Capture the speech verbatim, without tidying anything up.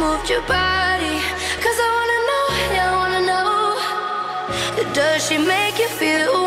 moved your body. Cause I wanna know, yeah, I wanna know. Does she make you feel